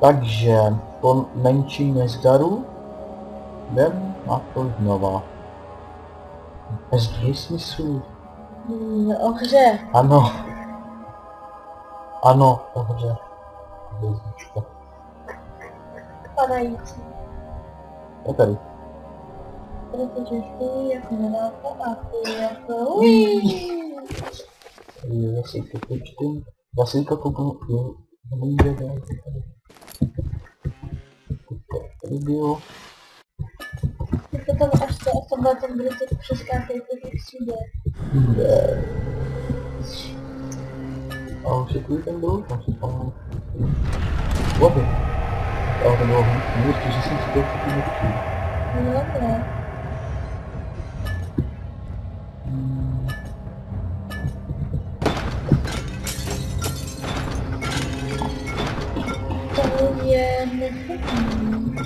Takže po menší nezdaru jdem na to znova. Bez dvě smyslu. O hře. Ano. Ano, dobře. Věznička. Padající. Je tady. Protože ty jako nedáte a ty jako Zase to počtu. Zase to počtu. Nejde dál. Tady bylo. to tam až to bude ten brytek přeskákejte těch všude. Ne. A už je tu ten byl, tam se tam. Vody. Ale to bylo hned, že jsem si to taky nechtěl. No dobré. To je nechutný.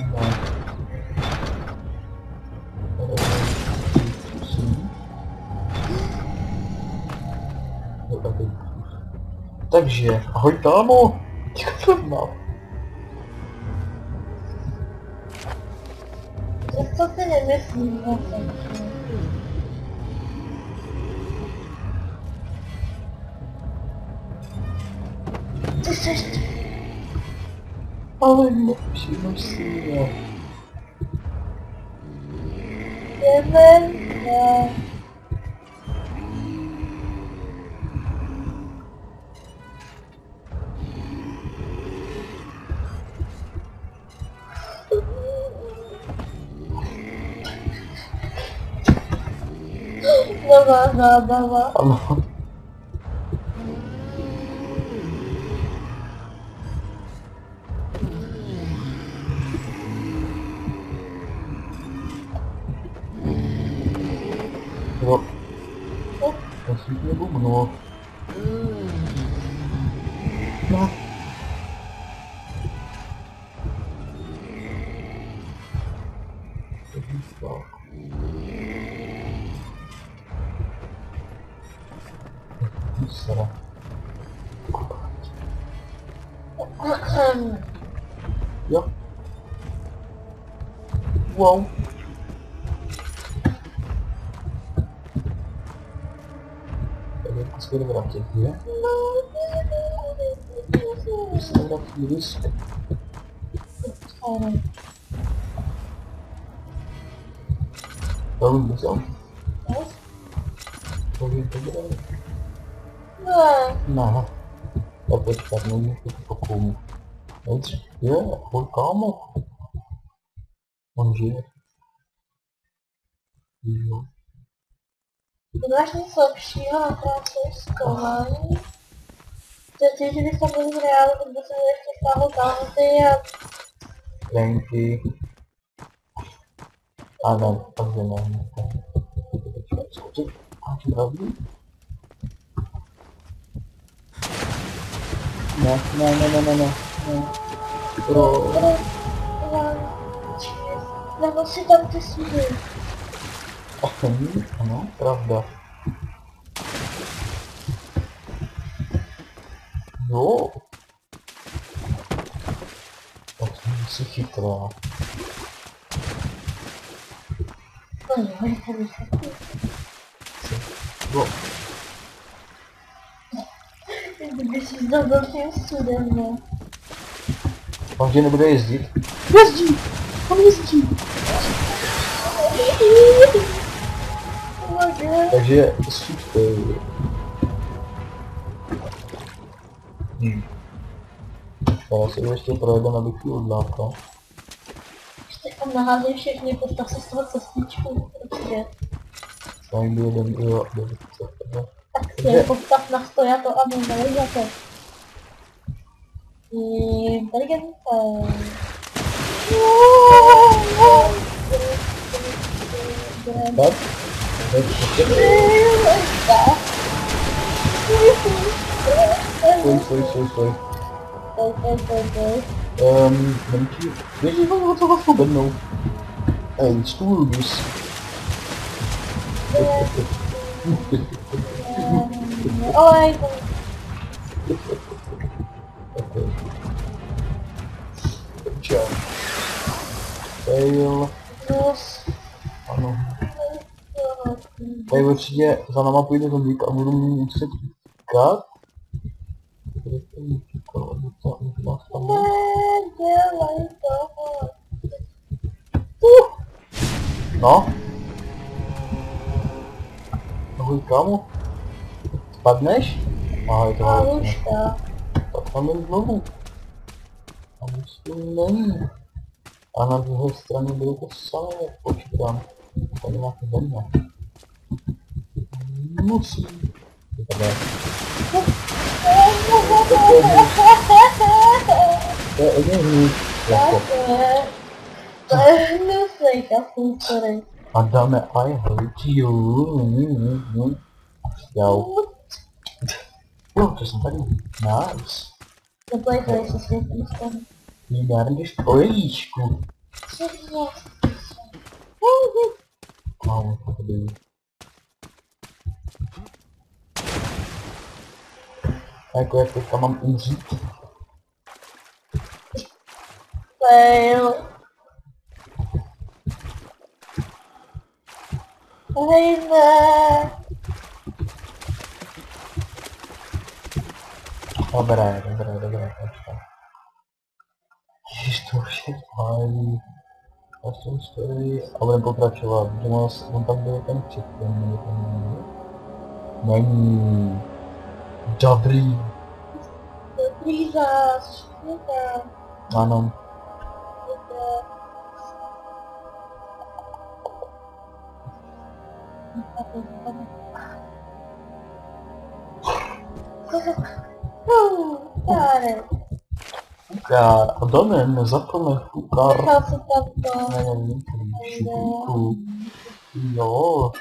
Takže, ahoj kámo, jak to mám? Co ty nemyslíš vlastně? Ty seš... Ale nepřijmu si, jo. Jeden, dva... Nová zábava. Ano. Jo. Já si tě bubnu. No. Sera. Jo. Wow. Tady to skvěle vrátit, je? Se vrátí risk. To už jsem. To je dobré. No. Já počkat, nevím, jak to pokomu. Je, ahoj kámo. On žije. Jo. Máš něco lepšího na práci zkoumání? Protože kdyby tam byli v reálu, tak by se mi ještě stáhlo kalhoty a... Plenky. A ne, takže ne. Zkusit, máš pravdu? Ne. Pro... Nebo si tam ty sluhy. Ano, pravda. Jo. Tak jsi chytrá. No jo, je to výsledky. Jo. Kdyby si zdobil tím studem, no. On že nebude jezdit? Jezdí! On jezdí! Takže super. Já se ještě projede na bytí odláka. Ještě tam naházej všechny, postav se z toho cestičku, prostě. Tady by jeden, jo, Tak si je postav na stojato a nezalijate. Inteligence. Tak? Stoj. Menší. Ježíš, mám co vás pobednou. Stůl bys. Olej. čas. Fail. Plus. Ano. Tady určitě za náma půjde zombík a budu muset kat. Nedělej to. No. Ahoj kámo. Spadneš? Aha, je to horší. Tak tam jen znovu. A už to není. A na druhé straně bylo to samé, jak počítám. Tady máte země. Musí. To je hodně hnus. To je hnusný, jasný, sorry. Adame, I hate you. Jau. Jo, to jsem tady. Nice. Neplejte se světlým stanem. Jdeš trojíčku. Co je? Kámo, to tady. A jako jak teďka mám umřít? Fail. Hej, ne. Dobré, počkej. Ježiš, to už je pálí. Já jsem stojí a budem pokračovat, že on tam byl ten předtím, není. Dobrý. Dobrý zás, škoda. Ano. Kárem. Fukár, a domen, nezapomeň fukár. Nechal se tam to. Nevím, šuplíku. Jo.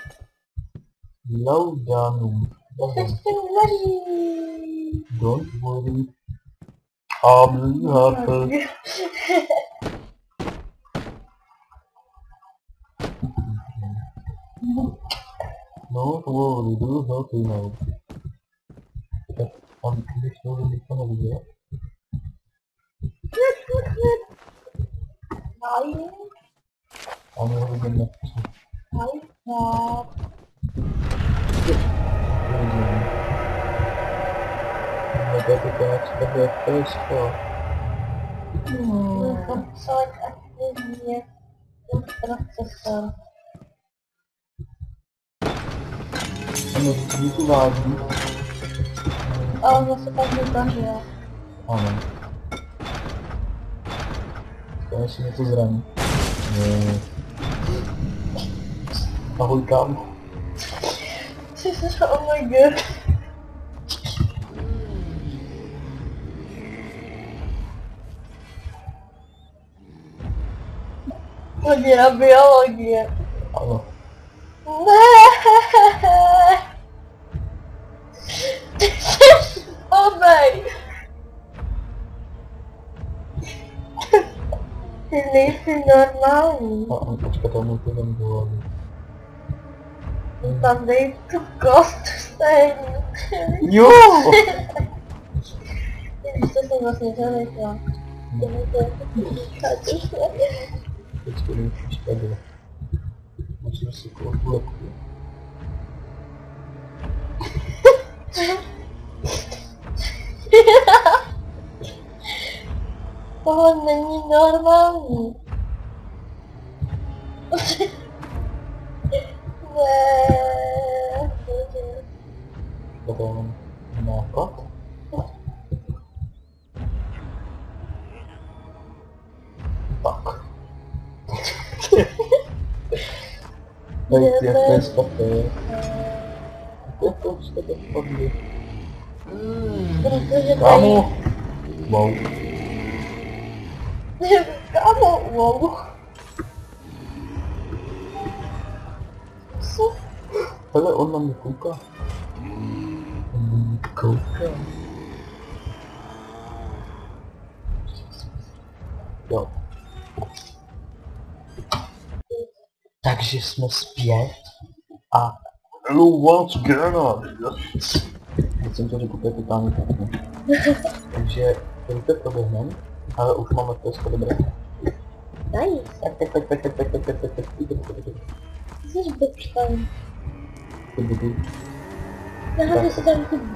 Laudanu. Ještě uvaří. Don't worry. I'm happy. Don't worry, do happy now. Tak, tam když to nikdo neviděl. Nice. A my ho vidíme nepři. Nice. Tak je to konec, tak je pesko. Select aktivně procesor. Ano, díky váží. A on zase tak vybažuje. Ano. Konečně něco zraní. Ne. Ahoj kámo. Ty jsi, oh my god. Hodina biologie. Ano. Ne. Ty jsi omej. Ty nejsi normální. A počkat, tam mu to tam bylo. Tam dej tu kost stejně. Jo! Víš, co jsem vlastně řekla? Teď to mi přišlo. Musím si kolku. Tohle není normální. Ne. To je jenom nápad. Tak. Tady ty jak to je stopy. Jak to jste to spadli? Protože Kámo! Wow. Kámo, wow. Co? Hele, on na mě kouká. On na mě kouká. Jo. Takže jsme zpět a hello once again. Teď jsem to řekl úplně totálně špatně. Takže to proběhneme, ale už máme to dobré. Nice. Tak. Ty jsi Bechstein. Naháže se tam ty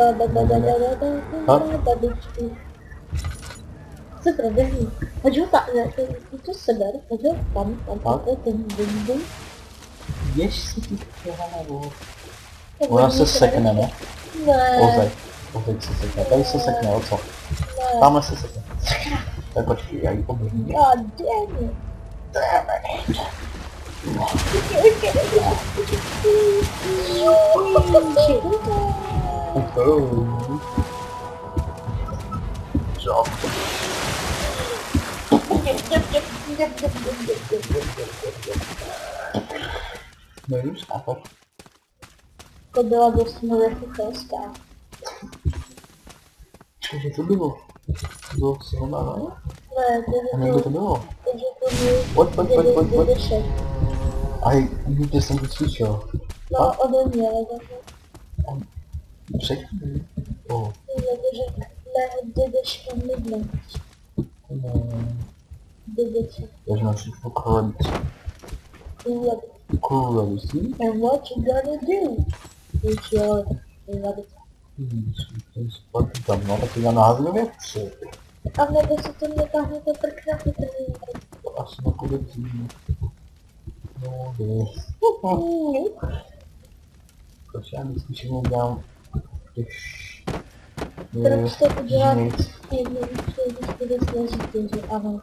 babičky. Co proběhne? Hoď ho tam, ne, to seber, hoď ho tam, ten bum. Jež si ty hlavu. Ona se sekne, ne? Ne. Ozek se sekne. Tady se sekne, o co? Ne. Tamhle se sekne. Tak počkej, já ji poběhnu. God damn it. Job. Nevím, skákat. To byla dost mrtvelská. Cože to bylo? To bylo silná, ne? Ne, A někdo to bylo? takže to byl Pojď. dědešek. A vidíte, jsem to cvičil. No, ode mě, ale Předtím? O, protože mého dědeška mydne. Dědeček. takže máš všechno krabici. Krabici? And what you gonna do? It's your rabbit. To je spadl tam, no, tak já naházím věci. A nebo se to netáhne to prkna, ty trnínky. To asi nepůjde dřív. No, víš. Proč já vždycky všechno dělám, když... Proč to udělat jednoduše, když bude složitě, že ano.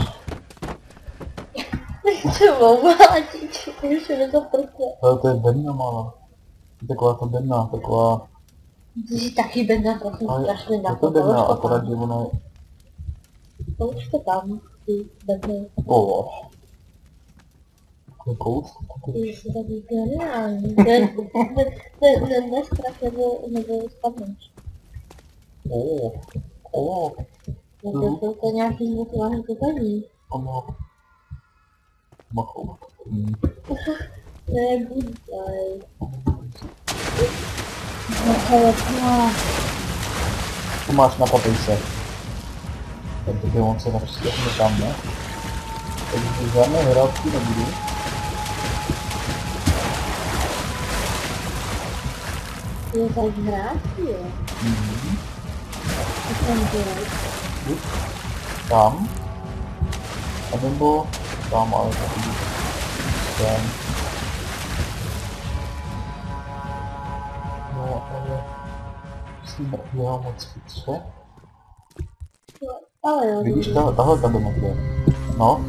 Třeba mlátič, už je to prkne. Ale to je bedna malá. Taková ta bedna, taková... Ty jsi taky bedna, prosím, strašně na to bedna, akorát, že ona je... Polož to tam, ty bedny. O. To je koust? Ty jsi taky geniální. Nestrach nebo spadneš. O. Nebo to nějaký zvuk vážně to zadí. Ono... Machou. To je good guy. No, Tu máš na papejce. Takže on se například tam, ne? Takže žádné hrátky nebudu. je tak hrát, jo. Co tam dělají? Buď tam, anebo tam, ale taky tam. No, ale myslím, že já moc chytře. Ale jo. Vidíš, tahle kabina kde? No.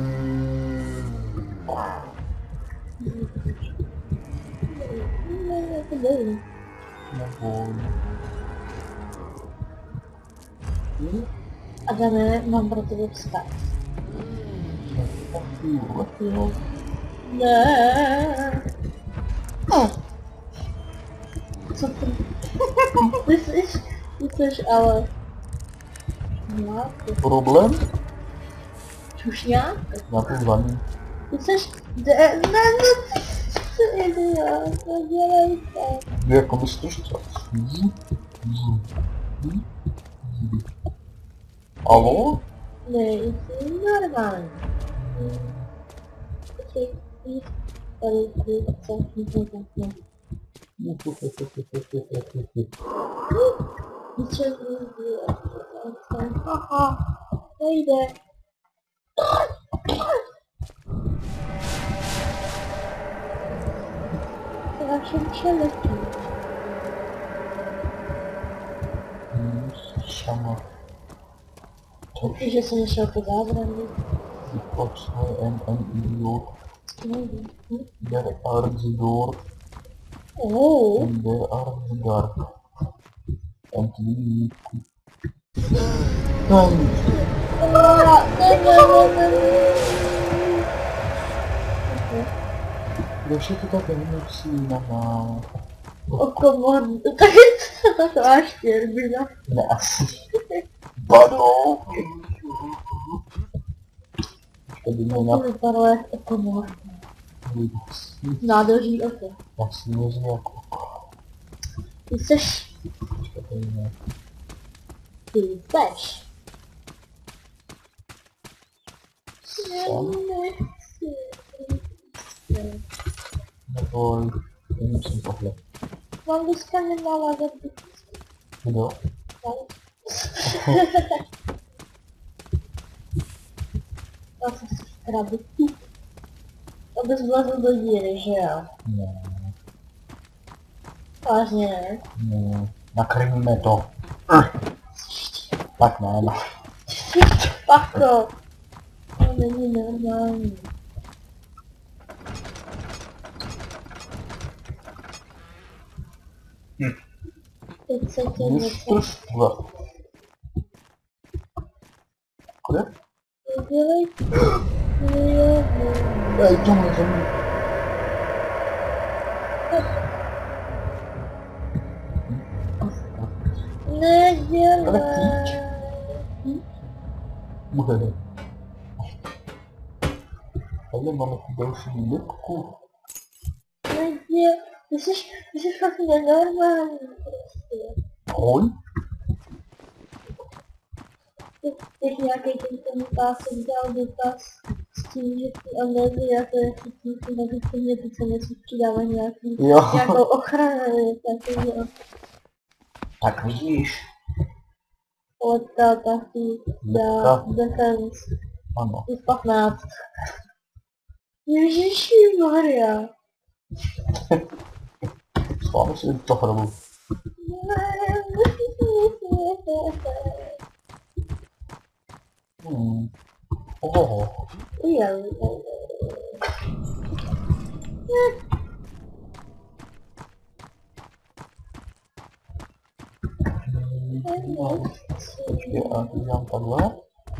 Ne, to baví. Nebo... Adame, mám pro tebe vzkaz. Jo. Ne. Co to? Ty jsi ale... Nějaký. Problém? Čušňák? Nějakou zvaní. Ty jsi... Ne, ty idiot, nedělej to. Vy jako myslíš co? Alo? Ne, jsi normální. Počkej, jít tady, co, nic ne. Ničem nejde. Haha, nejde. Já všem přeletí. Šama. Že jsem nešel po zázraní. Počkej, NNIO. Nejde. Der Arzdor. Oh. Der Arzdor. Entlieb. Nein. Proč je to tak nemusí na nás? Okomor, tak to máš těrbina. Ne, asi. Bado. Počkej, by mě To vypadalo jak okomor. Nádoří oko. Já si nevěřím jako... Ty seš... Počkej, to je ne. Ty seš. nechci. Neboj, to musím tohle. Mám dneska nemala zabít. Kdo? Já jsem si zkrabit. Abys vlezl do díry, že jo? Ne, Vážně ne. ne, nakrmíme to. Tak ne, no. Pako. To není normální. Teď se tě něco Mistrovstva. Kde? nedělej. Ej, to můžeme. Nedělej. Bude. Tady máme tu další lipku. Nedělej. Ty jsi fakt nenormální prostě. Ahoj. Teď nějaký ten pásek dal dotaz s tím, že ty amnézie a to je chytí, takže ty mě teď se něco přidává nějakou ochranu, takový Tak vidíš. odta taky dá defense. Ano. Je 15. Ježišimarja. Sláme si to hrobu. Oho. Počkej, a to dělám takhle.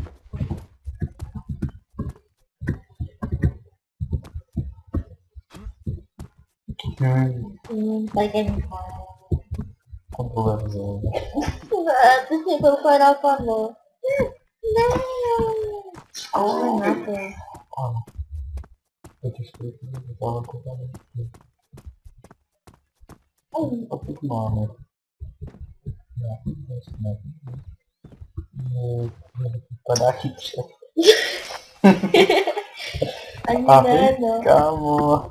Tak je Kontroverze. ne, ty mě to úplně napadlo. Ne. Ale na to. Ano. Teď už to je dále koukám. A teď máme. Vypadá chytře. Ani ne, no. Kámo.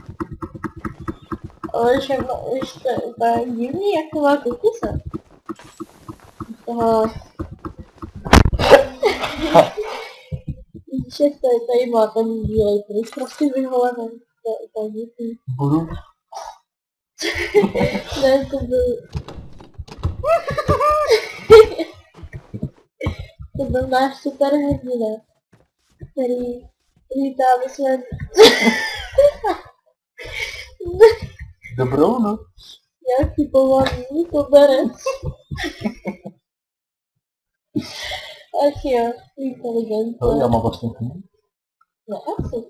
Ale že už to je úplně divný, jak to má kukuse. Toho... Že tady má ten bílej pryč, prostě vyholený. To je úplně divný. Budu. Ne, to byl... To byl náš super hrdina, který lítá ve svém... Dobrou noc. Nějaký povolný koberec. Ach jo, inteligentní. Ale já mám vlastně knihu. No asi.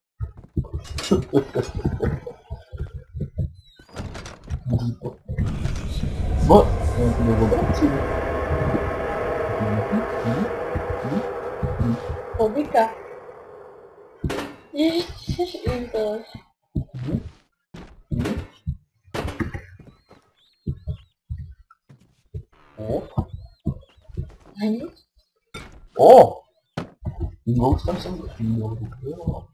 Bo, nebo vrací. Pobíka. Ježiš, to. Ani? O! Ingous tam jsem jo.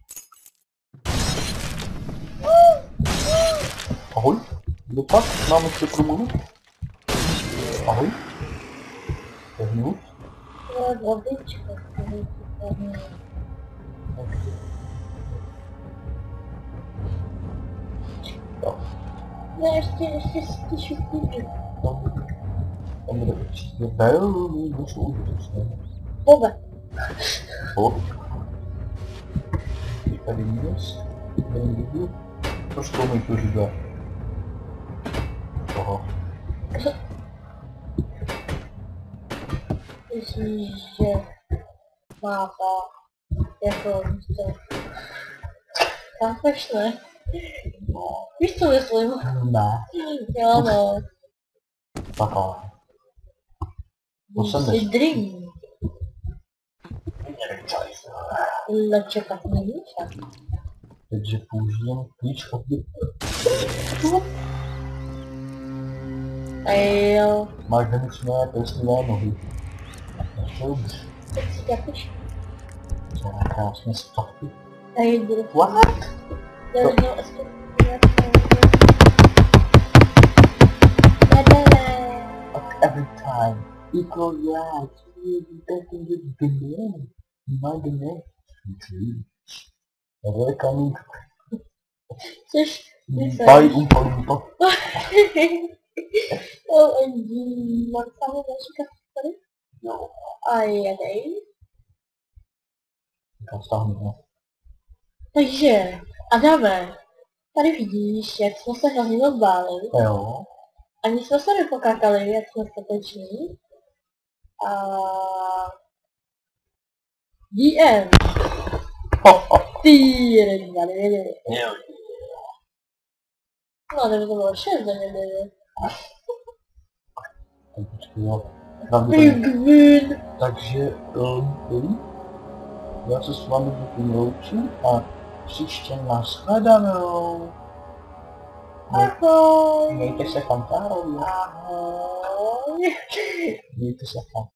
Ahoj. Kdo pak? Mám ještě promluvit? Ahoj. Tehnu. To je vodička, který tu ne, ještě si šupíček. Tam bude určitě velmi něco užitečné. Bobe. Bob. Je tady minus. Ten vidět. Trošku mi to říká. Aha. Myslíš, že má ta jako místo. Chápeš, ne? Víš, co myslím? Ne. Jo, no. Aha. To jsem Jsi nešel. drink. Čekat nevíš, a? Takže použijem klíč objektu. A jo. Máš nemusné plesnivé nohy. Dobře. Teď si ťapiš. Cara krásně spavky. Hej, budu. What? There's no escape. Every time. Equal rights. Everything is beginning. My domain. Welcome. Což Bye un poquito. OMG, mám samou další tady? Jo. A jedej. Stáhnu. Takže, Adame, tady vidíš, jak jsme se hrozně moc báli. Jo. Ani jsme se nepokákali, jak jsme stateční. A... DM. Ty, Jo. no, kdyby to bylo 6, za mě byli. Tak počkej, jo. Pingvin. Takže, já se s vámi loučím a příště nashledanou. Ahoj. Mějte se fantárově. Ahoj. Mějte se fantárově.